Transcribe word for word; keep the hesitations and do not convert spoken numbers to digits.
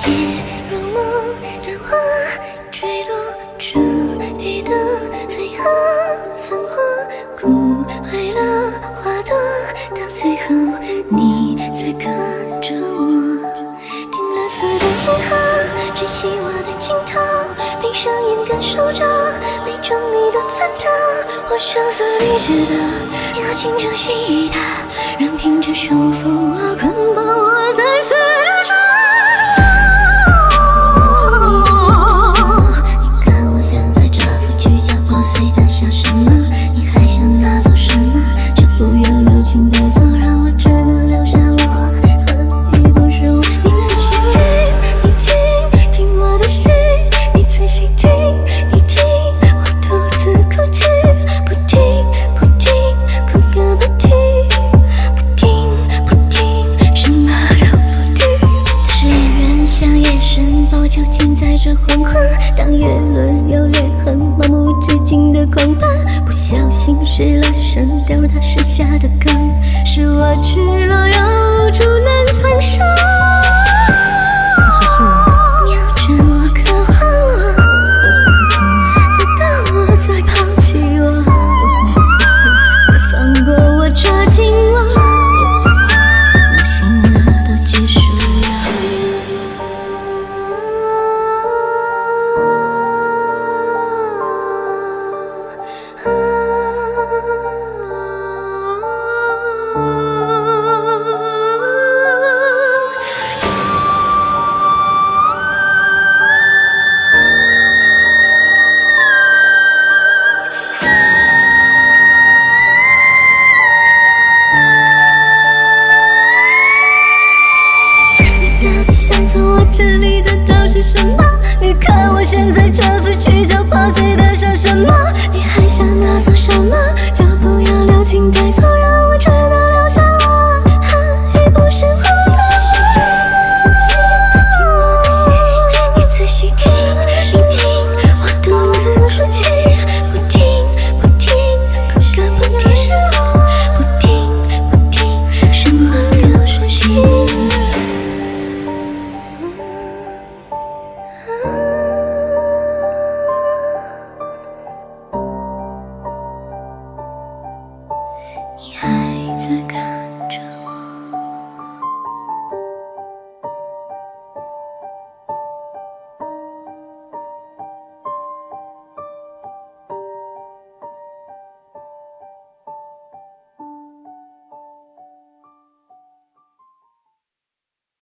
夜如梦，淡花坠落，注意的飞蛾繁华，枯萎了花朵，到最后你才看着我。听蓝色的银河，珍惜我的镜头，闭上眼感受着每种你的烦恼。我羞涩你知道，要经着细打，任凭着束缚我捆绑我在此的抓。你看我现在这副躯壳破碎的像什么？你还想拿走什么？就不要留情带走，让我只能留下我和你不是我。你仔细听，你听，听我的心，你仔细听，你听，我独自哭泣，不停不停哭个不停，不停不停，什么都不停。是人像夜神抱，囚禁在这黄昏，当月轮有裂痕，盲目至今的狂奔，不小心失了神，掉入他设下的梗，是我吃了药猪难藏身。瞄准我，渴望我，得到我再抛弃我，别放过我，抓紧我，无心了都结束了。你到底想从我这里得到些什么？你看我现在这副躯